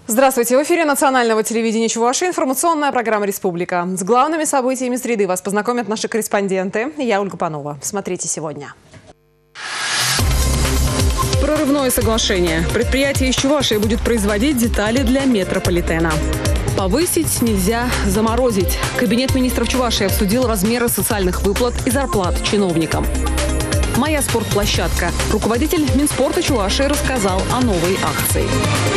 Здравствуйте! В эфире национального телевидения Чувашии информационная программа «Республика». С главными событиями среды вас познакомят наши корреспонденты. Я Ольга Панова. Смотрите сегодня. Прорывное соглашение. Предприятие из Чувашии будет производить детали для метрополитена. Повысить нельзя заморозить. Кабинет министров Чувашии обсудил размеры социальных выплат и зарплат чиновникам. «Моя спортплощадка». Руководитель Минспорта Чувашии рассказал о новой акции.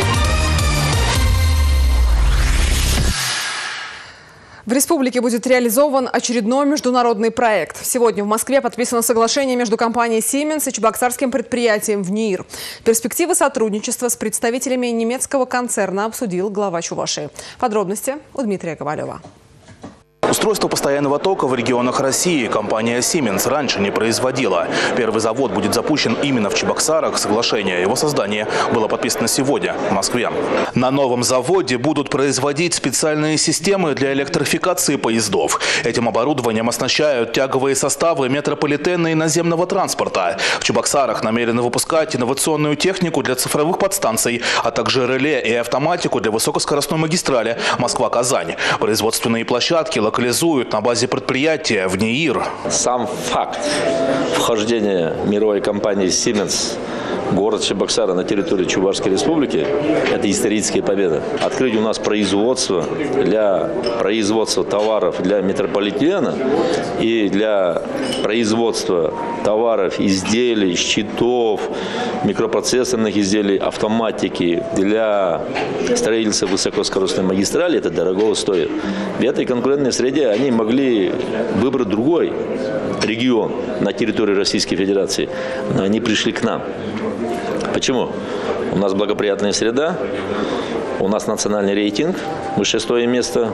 В республике будет реализован очередной международный проект. Сегодня в Москве подписано соглашение между компанией Siemens и чебоксарским предприятием ВНИИР. Перспективы сотрудничества с представителями немецкого концерна обсудил глава Чувашии. Подробности у Дмитрия Ковалева. Устройство постоянного тока в регионах России компания Siemens раньше не производила. Первый завод будет запущен именно в Чебоксарах. Соглашение о его создании было подписано сегодня в Москве. На новом заводе будут производить специальные системы для электрификации поездов. Этим оборудованием оснащают тяговые составы метрополитена и наземного транспорта. В Чебоксарах намерены выпускать инновационную технику для цифровых подстанций, а также реле и автоматику для высокоскоростной магистрали Москва-Казань. Производственные площадки локализуют на базе предприятия ВНИИР. Сам факт вхождения мировой компании Siemens в город Чебоксары на территории Чувашской республики – это историческая победа. Открыть у нас производство для производства товаров для метрополитена и для производства товаров, изделий, щитов, микропроцессорных изделий, автоматики для строительства высокоскоростной магистрали – это дорого стоит. В этой конкурентной среде они могли выбрать другой регион на территории Российской Федерации, но они пришли к нам. Почему? У нас благоприятная среда, у нас национальный рейтинг, мы 6-е место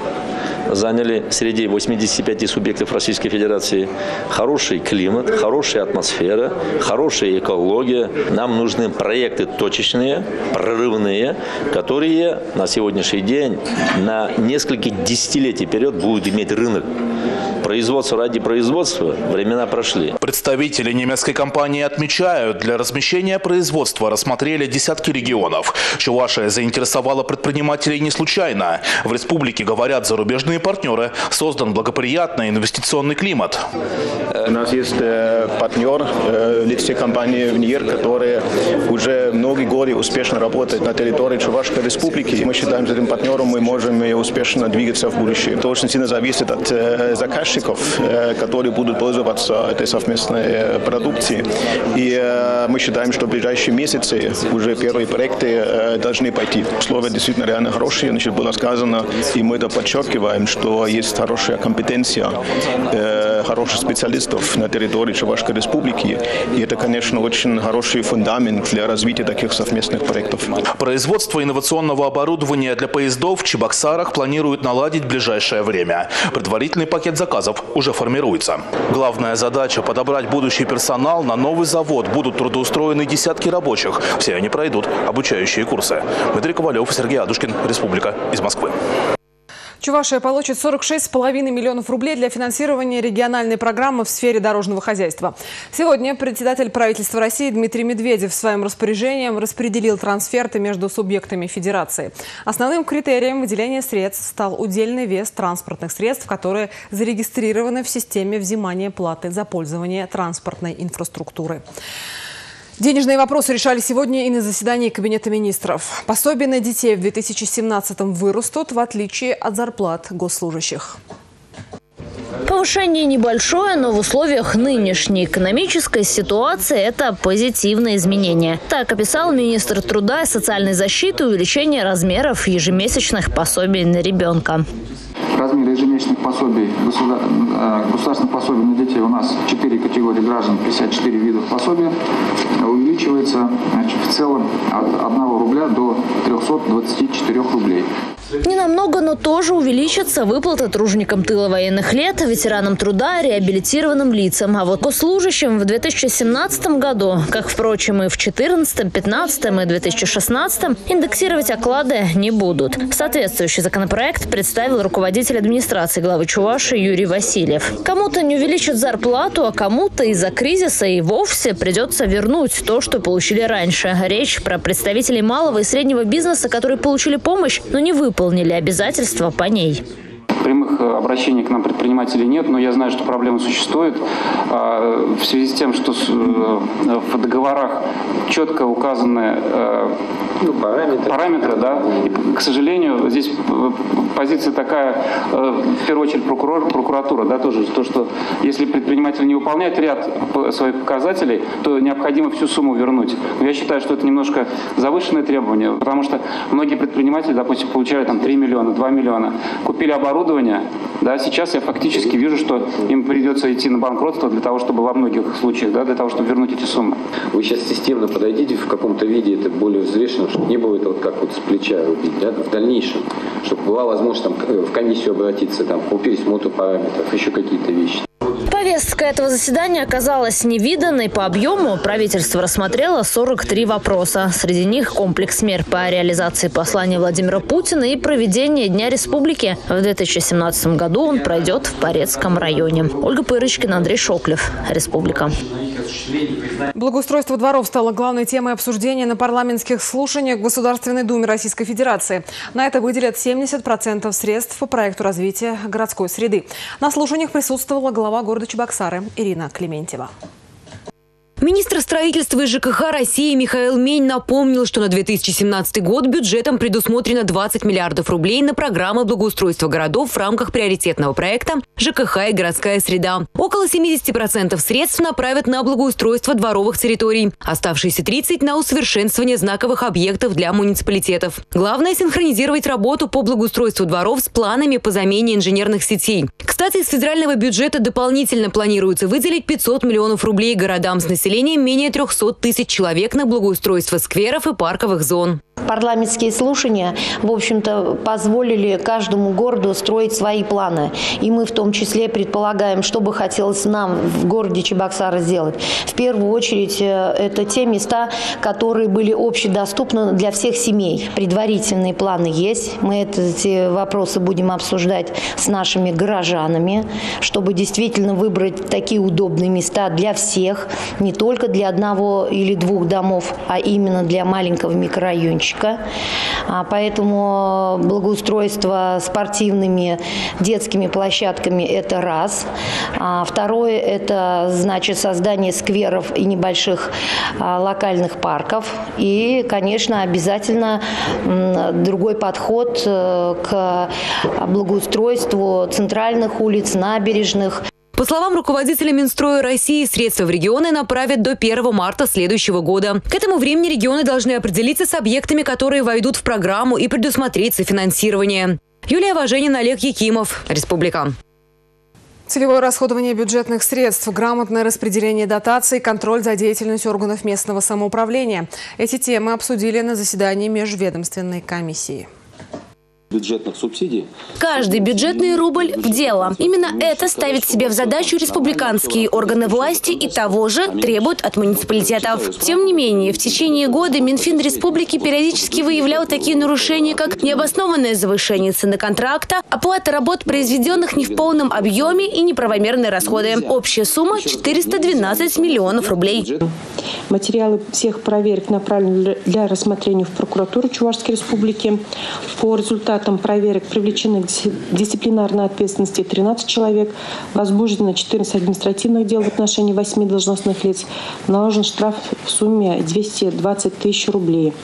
заняли среди 85 субъектов Российской Федерации. Хороший климат, хорошая атмосфера, хорошая экология. Нам нужны проекты точечные, прорывные, которые на сегодняшний день на несколько десятилетий вперед будут иметь рынок. Производство ради производства времена прошли. Представители немецкой компании отмечают, для размещения производства рассмотрели десятки регионов. Чувашия заинтересовала предпринимателей не случайно. В республике, говорят зарубежные партнеры, создан благоприятный инвестиционный климат. У нас есть партнер в лице компании ВНИИР, которая уже многие годы успешно работает на территории Чувашской республики. Мы считаем, что этим партнером мы можем успешно двигаться в будущее. Это очень сильно зависит от заказчиков, которые будут пользоваться этой совместной продукцией. И мы считаем, что в ближайшие месяцы уже первые проекты должны пойти. Условия действительно реально хорошие, было сказано, и мы это подчеркиваем, что есть хорошая компетенция хороших специалистов на территории Чувашской республики. И это, конечно, очень хороший фундамент для развития таких совместных проектов. Производство инновационного оборудования для поездов в Чебоксарах планируют наладить в ближайшее время. Предварительный пакет заказов уже формируется. Главная задача – подобрать будущий персонал. На новый завод будут трудоустроены десятки рабочих. Все они пройдут обучающие курсы. Дмитрий Ковалев, Сергей Адушкин, Республика, из Москвы. Чувашия получит 46,5 миллионов рублей для финансирования региональной программы в сфере дорожного хозяйства. Сегодня председатель правительства России Дмитрий Медведев своим распоряжением распределил трансферты между субъектами федерации. Основным критерием выделения средств стал удельный вес транспортных средств, которые зарегистрированы в системе взимания платы за пользование транспортной инфраструктуры. Денежные вопросы решали сегодня и на заседании Кабинета министров. Пособия на детей в 2017-м вырастут, в отличие от зарплат госслужащих. Повышение небольшое, но в условиях нынешней экономической ситуации это позитивное изменение. Так описал министр труда и социальной защиты увеличение размеров ежемесячных пособий на ребенка. Размер ежемесячных пособий, государственных пособий на детей у нас 4 категории граждан, 54 видов пособия, увеличивается в целом от 1 рубля до 324 рублей. Ненамного, но тоже увеличатся выплаты труженикам тыла военных лет, ветеранам труда, реабилитированным лицам. А вот госслужащим в 2017 году, как, впрочем, и в 2014, 2015 и 2016, индексировать оклады не будут. Соответствующий законопроект представил руководитель администрации главы Чувашии Юрий Васильев. Кому-то не увеличат зарплату, а кому-то из-за кризиса и вовсе придется вернуть то, что получили раньше. Речь про представителей малого и среднего бизнеса, которые получили помощь, но не выполнили обязательства по ней. Прямых обращений к нам предпринимателей нет, но я знаю, что проблема существует в связи с тем, что в договорах четко указаны параметры, да. И, к сожалению, здесь позиция такая, в первую очередь прокуратура, да, тоже, то, что если предприниматель не выполняет ряд своих показателей, то необходимо всю сумму вернуть. Но я считаю, что это немножко завышенные требования, потому что многие предприниматели, допустим, получали там 3 миллиона, 2 миллиона, купили оборудование. Да, сейчас я фактически вижу, что им придется идти на банкротство для того, чтобы во многих случаях, да, для того, чтобы вернуть эти суммы. Вы сейчас системно подойдите в каком-то виде, это более взвешенно, чтобы не было это вот как вот с плеча рубить, да, в дальнейшем, чтобы была возможность там, в комиссию обратиться там, по пересмотру параметров, еще какие-то вещи. Повестка этого заседания оказалась невиданной по объему. Правительство рассмотрело 43 вопроса. Среди них комплекс мер по реализации послания Владимира Путина и проведение Дня Республики. В 2017 году он пройдет в Порецком районе. Ольга Пырочкина, Андрей Шоклев. Республика. Благоустройство дворов стало главной темой обсуждения на парламентских слушаниях в Государственной Думе Российской Федерации. На это выделят 70% средств по проекту развития городской среды. На слушаниях присутствовала глава города Чебоксары Ирина Клементьева. Министр строительства и ЖКХ России Михаил Мень напомнил, что на 2017 год бюджетом предусмотрено 20 миллиардов рублей на программы благоустройства городов в рамках приоритетного проекта «ЖКХ и городская среда». Около 70% средств направят на благоустройство дворовых территорий. Оставшиеся 30% на усовершенствование знаковых объектов для муниципалитетов. Главное – синхронизировать работу по благоустройству дворов с планами по замене инженерных сетей. Кстати, из федерального бюджета дополнительно планируется выделить 500 миллионов рублей городам с населением менее 300 тысяч человек на благоустройство скверов и парковых зон. Парламентские слушания, в общем-то, позволили каждому городу строить свои планы. И мы в том числе предполагаем, что бы хотелось нам в городе Чебоксары сделать. В первую очередь, это те места, которые были общедоступны для всех семей. Предварительные планы есть. Мы эти вопросы будем обсуждать с нашими горожанами, чтобы действительно выбрать такие удобные места для всех, не только для одного или двух домов, а именно для маленького микрорайончика. Поэтому благоустройство спортивными детскими площадками – это раз. Второе – это, значит, создание скверов и небольших локальных парков. И, конечно, обязательно другой подход к благоустройству центральных улиц, набережных. По словам руководителя Минстроя России, средства в регионы направят до 1 марта следующего года. К этому времени регионы должны определиться с объектами, которые войдут в программу, и предусмотреть софинансирование. Юлия Важенина, Олег Якимов. Республика. Целевое расходование бюджетных средств, грамотное распределение дотаций, контроль за деятельностью органов местного самоуправления. Эти темы обсудили на заседании межведомственной комиссии. Бюджетных субсидий. Каждый бюджетный рубль в дело. Именно это ставит себе в задачу республиканские органы власти и того же требуют от муниципалитетов. Тем не менее, в течение года Минфин республики периодически выявлял такие нарушения, как необоснованное завышение цены контракта, оплата работ, произведенных не в полном объеме, и неправомерные расходы. Общая сумма – 412 миллионов рублей. Материалы всех проверок направлены для рассмотрения в прокуратуру Чувашской республики. По результатам проверок привлечены к дисциплинарной ответственности 13 человек, возбуждено 14 административных дел в отношении 8 должностных лиц, наложен штраф в сумме 220 тысяч рублей.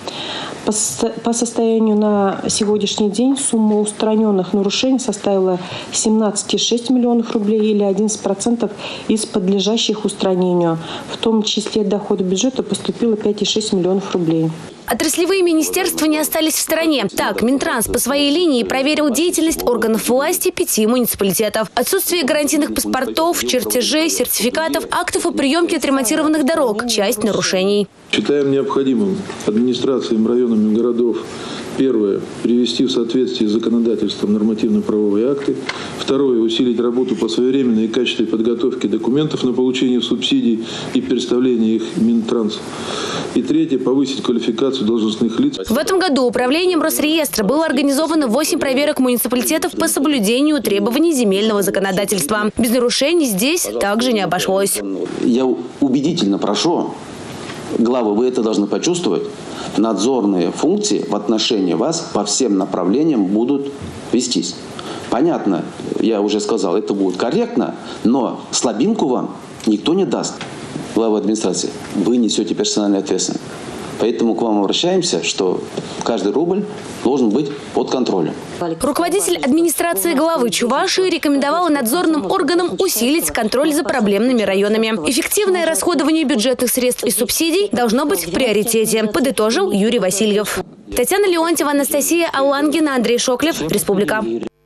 По состоянию на сегодняшний день сумма устраненных нарушений составила 17,6 миллионов рублей или 11% из подлежащих устранению. В том числе доходы бюджета поступило 5,6 миллионов рублей. Отраслевые министерства не остались в стороне. Так, Минтранс по своей линии проверил деятельность органов власти 5 муниципалитетов. Отсутствие гарантийных паспортов, чертежей, сертификатов, актов о приемке отремонтированных дорог – часть нарушений. Считаем необходимым администрациям районами городов Первое – привести в соответствие с законодательством нормативно-правовые акты. Второе – усилить работу по своевременной и качественной подготовке документов на получение субсидий и представление их Минтранс. И третье – повысить квалификацию должностных лиц. В этом году управлением Росреестра было организовано 8 проверок муниципалитетов по соблюдению требований земельного законодательства. Без нарушений здесь также не обошлось. Я убедительно прошу, главы, вы это должны почувствовать, надзорные функции в отношении вас по всем направлениям будут вестись. Понятно, я уже сказал, это будет корректно, но слабинку вам никто не даст. Глава администрации, вы несете персональную ответственность. Поэтому к вам обращаемся, что каждый рубль должен быть под контролем. Руководитель администрации главы Чувашии рекомендовал надзорным органам усилить контроль за проблемными районами. Эффективное расходование бюджетных средств и субсидий должно быть в приоритете, подытожил Юрий Васильев. Татьяна Леонтьева, Анастасия Аллангина, Андрей Шоклев, Республика.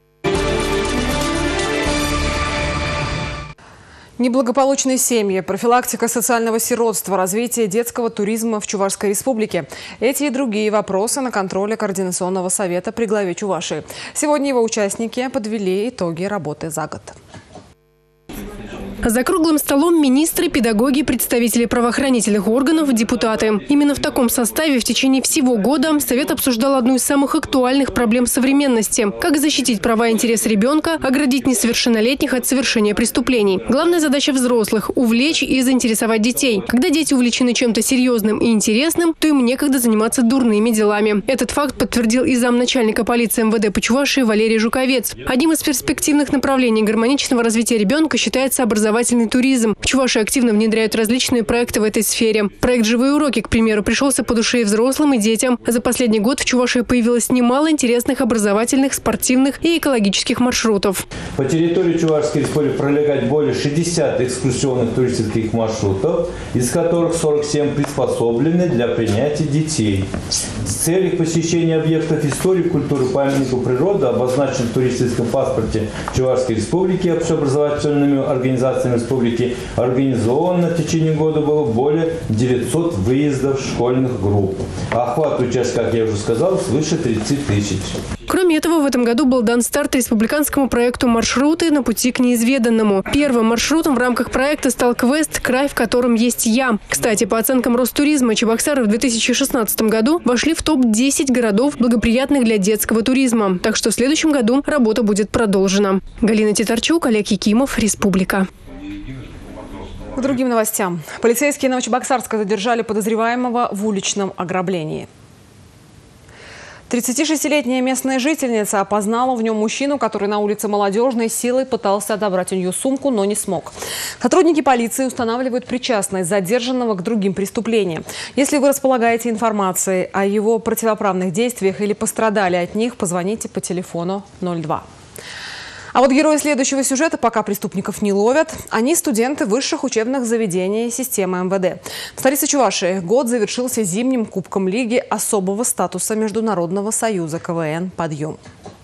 Неблагополучные семьи, профилактика социального сиротства, развитие детского туризма в Чувашской республике. Эти и другие вопросы на контроле Координационного совета при главе Чувашии. Сегодня его участники подвели итоги работы за год. За круглым столом министры, педагоги, представители правоохранительных органов, депутаты. Именно в таком составе в течение всего года Совет обсуждал одну из самых актуальных проблем современности – как защитить права и интересы ребенка, оградить несовершеннолетних от совершения преступлений. Главная задача взрослых – увлечь и заинтересовать детей. Когда дети увлечены чем-то серьезным и интересным, то им некогда заниматься дурными делами. Этот факт подтвердил и замначальника полиции МВД по Чувашии Валерий Жуковец. Одним из перспективных направлений гармоничного развития ребенка считается образовательный туризм. В Чувашии активно внедряют различные проекты в этой сфере. Проект «Живые уроки», к примеру, пришелся по душе и взрослым, и детям. За последний год в Чувашии появилось немало интересных образовательных, спортивных и экологических маршрутов. По территории Чувашской республики пролегает более 60 экскурсионных туристических маршрутов, из которых 47 приспособлены для принятия детей. С целью посещения объектов истории, культуры, памятников природы, обозначенных в туристическом паспорте Чувашской республики общеобразовательными организациями республики, организовано в течение года было более 900 выездов школьных групп. Охват участка, как я уже сказал, свыше 30 тысяч. Кроме этого, в этом году был дан старт республиканскому проекту «Маршруты на пути к неизведанному». Первым маршрутом в рамках проекта стал квест «Край, в котором есть я». Кстати, по оценкам Ростуризма, Чебоксары в 2016 году вошли в топ-10 городов, благоприятных для детского туризма. Так что в следующем году работа будет продолжена. Галина Титарчук, Олег Якимов, Республика. К другим новостям. Полицейские Новочебоксарска задержали подозреваемого в уличном ограблении. 36-летняя местная жительница опознала в нем мужчину, который на улице Молодежной силой пытался отобрать у нее сумку, но не смог. Сотрудники полиции устанавливают причастность задержанного к другим преступлениям. Если вы располагаете информацией о его противоправных действиях или пострадали от них, позвоните по телефону 02. А вот герои следующего сюжета пока преступников не ловят. Они студенты высших учебных заведений системы МВД. В столице Чувашии год завершился зимним кубком лиги особого статуса Международного союза КВН «Подъем».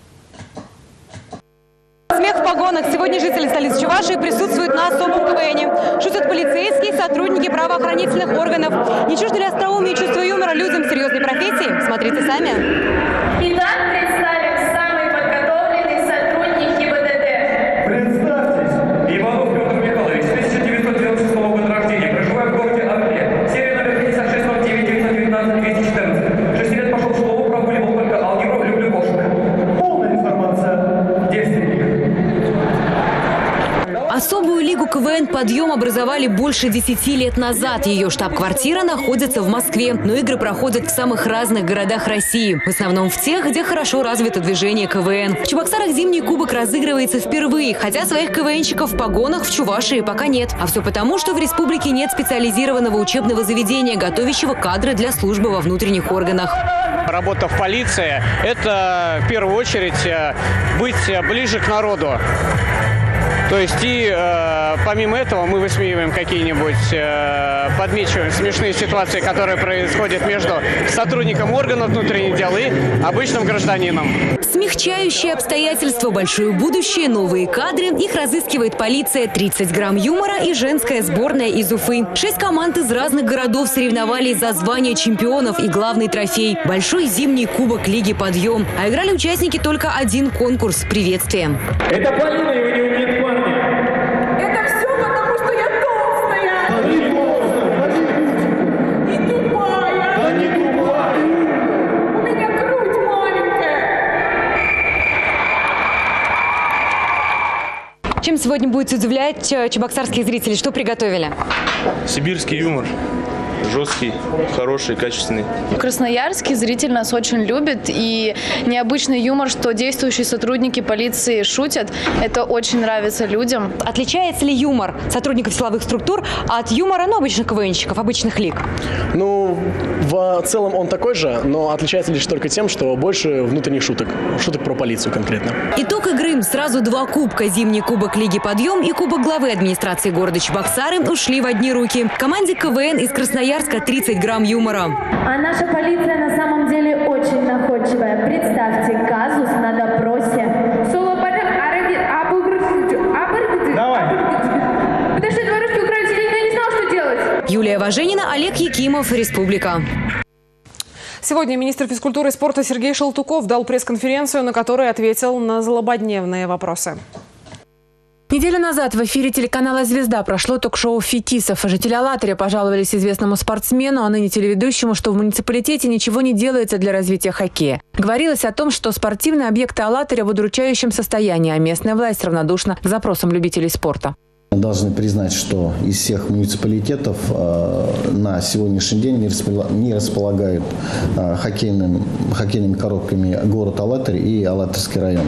Смех в погонах. Сегодня жители столицы Чувашии присутствуют на особом КВНе. Шутят полицейские, сотрудники правоохранительных органов. Не чужды ли остроумие и чувство юмора людям серьезной профессии? Смотрите сами. Итак, представим самый подготовленный сотрудник ГИБДД. Представьтесь, Иванов Петр Михайлович, 1996 года рождения, проживает в городе Орле. Серия номер 56, 09, 919, 214. 6 лет пошел в школу, прогуливал только алгебру, люблю кошек. Полная информация. Девственник. Особую лигу КВН «Подъем» образовали больше 10 лет назад. Ее штаб-квартира находится в Москве, но игры проходят в самых разных городах России. В основном в тех, где хорошо развито движение КВН. В Чебоксарах зимний кубок разыгрывается впервые, хотя своих КВНщиков в погонах в Чувашии пока нет. А все потому, что в республике нет специализированного учебного заведения, готовящего кадры для службы во внутренних органах. Работа в полиции – это в первую очередь быть ближе к народу. То есть и помимо этого мы высмеиваем какие-нибудь, подмечиваем смешные ситуации, которые происходят между сотрудником органов внутренних дел и обычным гражданином. Смягчающие обстоятельства, большое будущее, новые кадры. Их разыскивает полиция. 30 грамм юмора и женская сборная из Уфы. 6 команд из разных городов соревновались за звание чемпионов и главный трофей – большой зимний кубок Лиги «Подъем». А играли участники только один конкурс – приветствие. Это Полина, и вы не умеете парни. Это все потому, что я толстая. И тупая. Да не тупая. У меня грудь маленькая. Чем сегодня будете удивлять чебоксарских зрителей? Что приготовили? Сибирский юмор. Жесткий, хороший, качественный. Красноярский зритель нас очень любит. И необычный юмор, что действующие сотрудники полиции шутят, это очень нравится людям. Отличается ли юмор сотрудников силовых структур от юмора обычных КВНщиков, обычных лиг? Ну, в целом он такой же, но отличается лишь только тем, что больше внутренних шуток. Шуток про полицию конкретно. Итог игры. Сразу 2 кубка. Зимний кубок Лиги «Подъем» и кубок главы администрации города Чебоксары ушли в одни руки. Команде КВН из Красноярска 30 грамм юмора. А наша полиция на самом деле очень находчивая. Представьте казус на допросе. Давай. Подожди, дворушки украли сиденье, я не знала, что делать. Юлия Важенина, Олег Якимов, Республика. Сегодня министр физкультуры и спорта Сергей Шелтуков дал пресс-конференцию, на которой ответил на злободневные вопросы. Неделю назад в эфире телеканала «Звезда» прошло ток-шоу «Фетисов». Жители Алатыря пожаловались известному спортсмену, а ныне телеведущему, что в муниципалитете ничего не делается для развития хоккея. Говорилось о том, что спортивные объекты Алатыря в удручающем состоянии, а местная власть равнодушна к запросам любителей спорта. Должны признать, что из всех муниципалитетов на сегодняшний день не располагают хоккейными коробками город Алатырь и Алатырский район.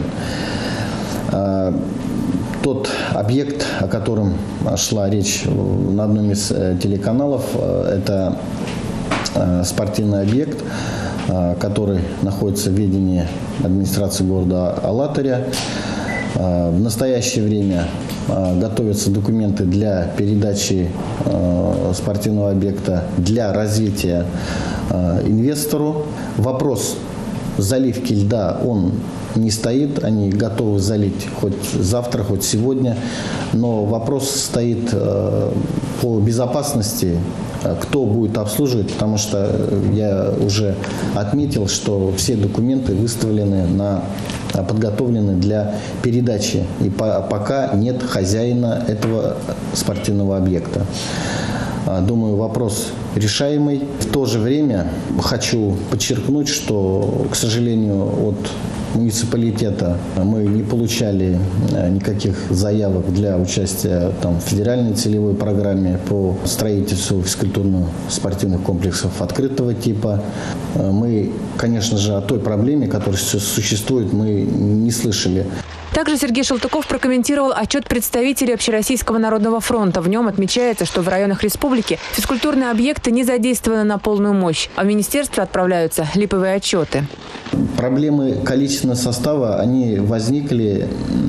Тот объект, о котором шла речь на одном из телеканалов, это спортивный объект, который находится в ведении администрации города Алатыря. В настоящее время готовятся документы для передачи спортивного объекта для развития инвестору. Вопрос заливки льда, он не стоит, они готовы залить хоть завтра, хоть сегодня, но вопрос стоит по безопасности, кто будет обслуживать, потому что я уже отметил, что все документы выставлены подготовлены для передачи, и пока нет хозяина этого спортивного объекта. Думаю, вопрос решаемый. В то же время хочу подчеркнуть, что, к сожалению, от муниципалитета мы не получали никаких заявок для участия в федеральной целевой программе по строительству физкультурно-спортивных комплексов открытого типа. Мы, конечно же, о той проблеме, которая существует, мы не слышали. Также Сергей Шелтуков прокомментировал отчет представителей Общероссийского народного фронта. В нем отмечается, что в районах республики физкультурные объекты не задействованы на полную мощь, а в министерство отправляются липовые отчеты. Проблемы количественного состава, они возникли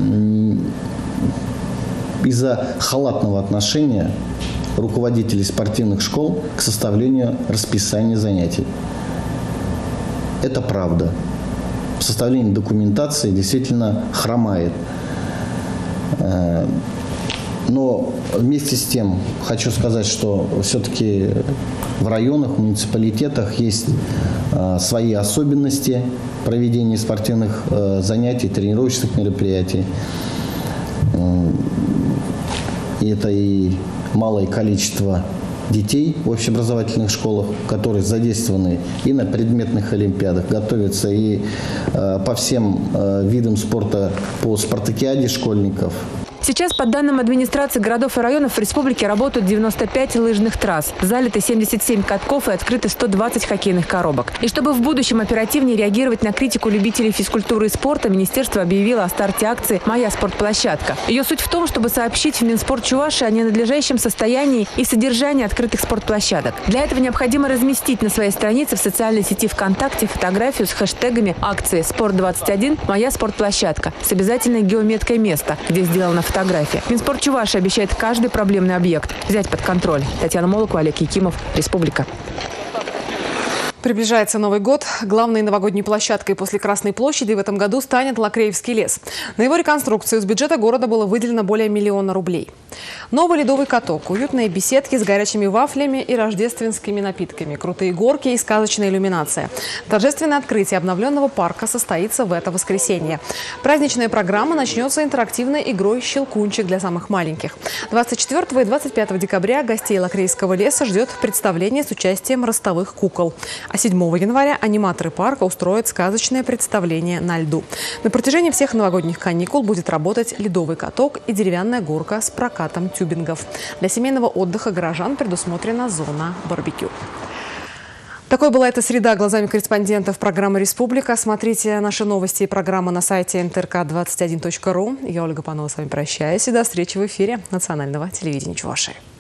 из-за халатного отношения руководителей спортивных школ к составлению расписания занятий. Это правда. Составление документации действительно хромает. Но вместе с тем хочу сказать, что все-таки в районах, в муниципалитетах есть свои особенности проведения спортивных занятий, тренировочных мероприятий. И это и малое количество детей в общеобразовательных школах, которые задействованы и на предметных олимпиадах, готовятся и по всем видам спорта, по спартакиаде школьников. Сейчас, по данным администрации городов и районов, в республике работают 95 лыжных трасс, залиты 77 катков и открыты 120 хоккейных коробок. И чтобы в будущем оперативнее реагировать на критику любителей физкультуры и спорта, министерство объявило о старте акции «Моя спортплощадка». Ее суть в том, чтобы сообщить в Минспорт Чувашии о ненадлежащем состоянии и содержании открытых спортплощадок. Для этого необходимо разместить на своей странице в социальной сети ВКонтакте фотографию с хэштегами акции «Спорт-21. Моя спортплощадка» с обязательной геометкой места, где сделана фотография фотографии. Минспорт Чувашии обещает каждый проблемный объект взять под контроль. Татьяна Молокова, Олег Якимов, Республика. Приближается Новый год. Главной новогодней площадкой после Красной площади в этом году станет Лакреевский лес. На его реконструкцию из бюджета города было выделено более 1 миллиона рублей. Новый ледовый каток, уютные беседки с горячими вафлями и рождественскими напитками, крутые горки и сказочная иллюминация. Торжественное открытие обновленного парка состоится в это воскресенье. Праздничная программа начнется интерактивной игрой «Щелкунчик» для самых маленьких. 24 и 25 декабря гостей Лакрейского леса ждет представление с участием ростовых кукол. А 7 января аниматоры парка устроят сказочное представление на льду. На протяжении всех новогодних каникул будет работать ледовый каток и деревянная горка с прокатом тюбингов. Для семейного отдыха горожан предусмотрена зона барбекю. Такой была эта среда глазами корреспондентов программы «Республика». Смотрите наши новости и программы на сайте ntrk21.ru. Я, Ольга Панова, с вами прощаюсь и до встречи в эфире национального телевидения Чувашии.